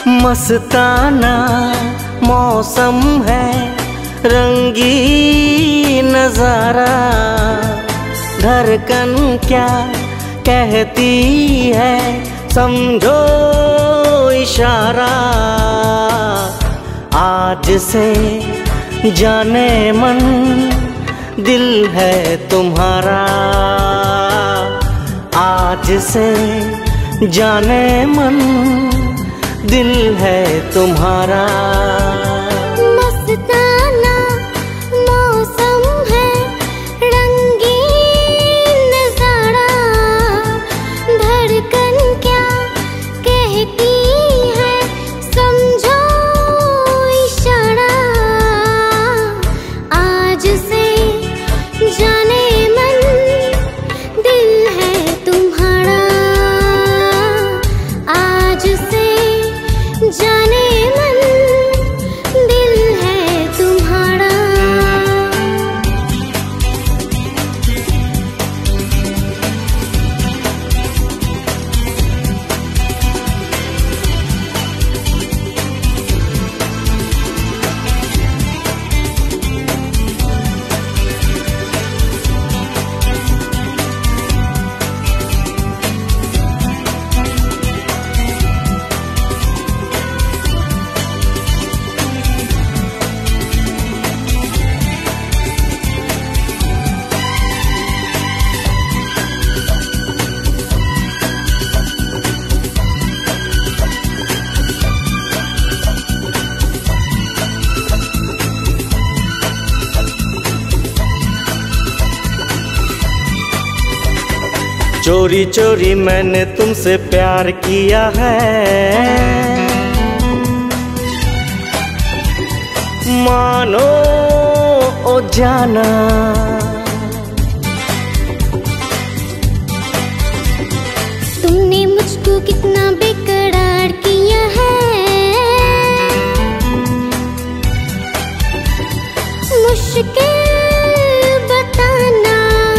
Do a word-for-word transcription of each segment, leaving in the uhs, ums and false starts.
मस्ताना मौसम है, रंगी नजारा। धड़कन क्या कहती है, समझो इशारा। आज से जाने मन दिल है तुम्हारा। आज से जाने मन दिल है तुम्हारा। मस्ताना मौसम है, रंगीन नजारा। धड़कन क्या कहती है, समझो इशारा। आज से जाने मन दिल है तुम्हारा। आज से जाने मन दिल है तुम्हारा। चोरी चोरी मैंने तुमसे प्यार किया है, मानो ओ जाना। तुमने मुझको कितना बेकरार किया है, मुश्किल बताना।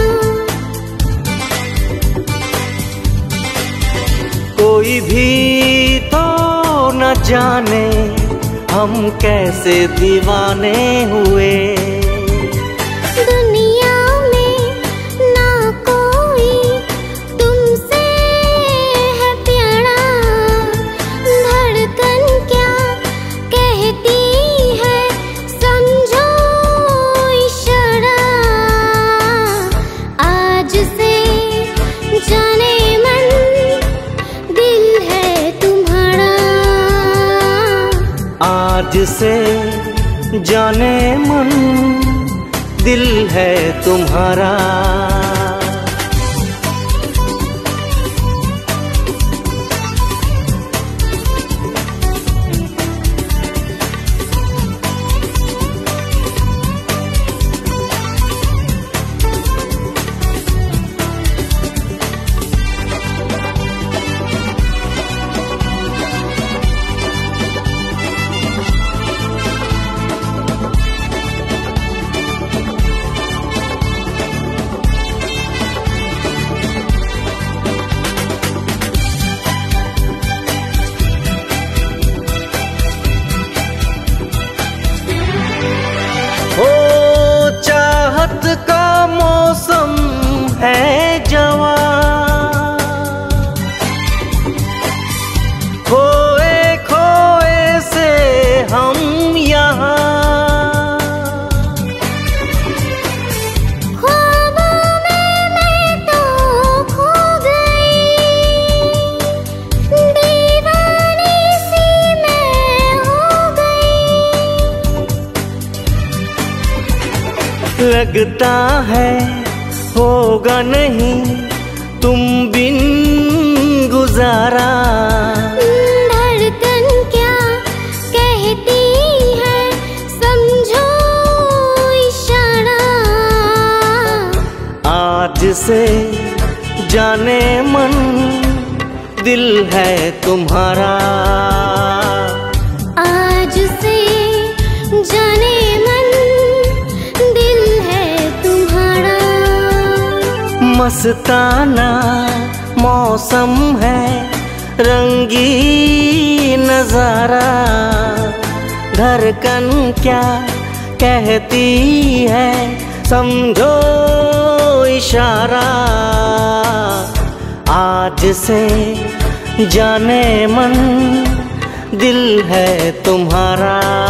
कोई भी तो न जाने हम कैसे दीवाने हुए। दुनिया में ना कोई तुमसे है प्यारा। धड़कन क्या कहती है, समझो इशारा। आज से जाने मन दिल है तुम्हारा। आज से जाने मन दिल है तुम्हारा। का मौसम है जवां, खोए खोए से हम यहाँ। ख्वाबों में मैं तो खो गई, दीवानी सी मैं हो गई। लगता है होगा नहीं तुम बिन गुजारा। धड़कन क्या कहती है, समझो इशारा। आज से जाने मन दिल है तुम्हारा। आज से जाने मन दिल है तुम्हारा। मस्ताना मौसम है, रंगी नजारा। धड़कन क्या कहती है समझो इशारा। आज से जाने मन दिल है तुम्हारा।